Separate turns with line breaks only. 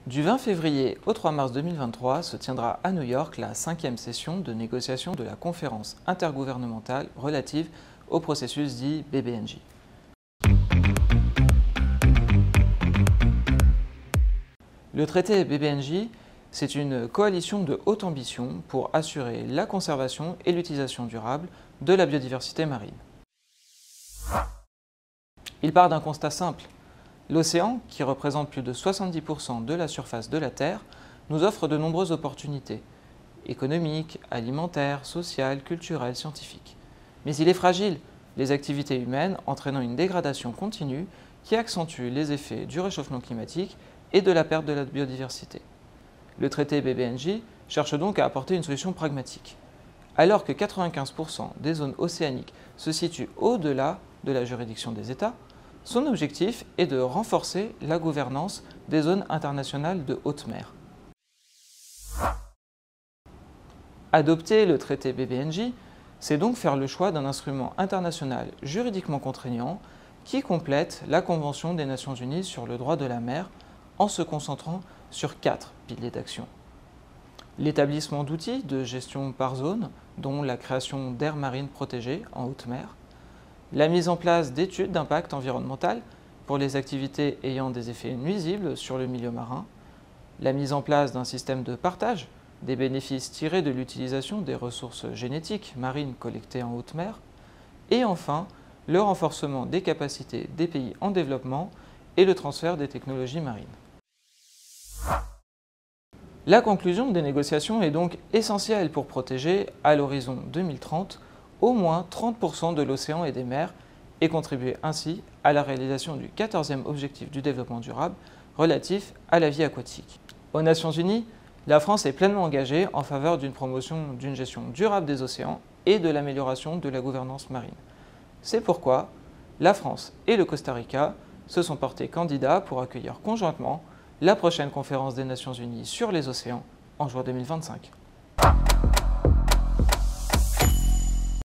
Du 20 février au 3 mars 2023 se tiendra à New York la 5e session de négociation de la conférence intergouvernementale relative au processus dit BBNJ. Le traité BBNJ, c'est une coalition de haute ambition pour assurer la conservation et l'utilisation durable de la biodiversité marine. Il part d'un constat simple. L'océan, qui représente plus de 70% de la surface de la Terre, nous offre de nombreuses opportunités économiques, alimentaires, sociales, culturelles, scientifiques. Mais il est fragile, les activités humaines entraînant une dégradation continue qui accentue les effets du réchauffement climatique et de la perte de la biodiversité. Le traité BBNJ cherche donc à apporter une solution pragmatique. Alors que 95% des zones océaniques se situent au-delà de la juridiction des États, son objectif est de renforcer la gouvernance des zones internationales de haute mer. Adopter le traité BBNJ, c'est donc faire le choix d'un instrument international juridiquement contraignant qui complète la Convention des Nations Unies sur le droit de la mer en se concentrant sur 4 piliers d'action. L'établissement d'outils de gestion par zone, dont la création d'aires marines protégées en haute mer, la mise en place d'études d'impact environnemental pour les activités ayant des effets nuisibles sur le milieu marin, la mise en place d'un système de partage des bénéfices tirés de l'utilisation des ressources génétiques marines collectées en haute mer, et enfin le renforcement des capacités des pays en développement et le transfert des technologies marines. La conclusion des négociations est donc essentielle pour protéger, à l'horizon 2030, au moins 30% de l'océan et des mers et contribuer ainsi à la réalisation du 14e objectif du développement durable relatif à la vie aquatique. Aux Nations Unies, la France est pleinement engagée en faveur d'une promotion d'une gestion durable des océans et de l'amélioration de la gouvernance marine. C'est pourquoi la France et le Costa Rica se sont portés candidats pour accueillir conjointement la prochaine conférence des Nations Unies sur les océans en juin 2025.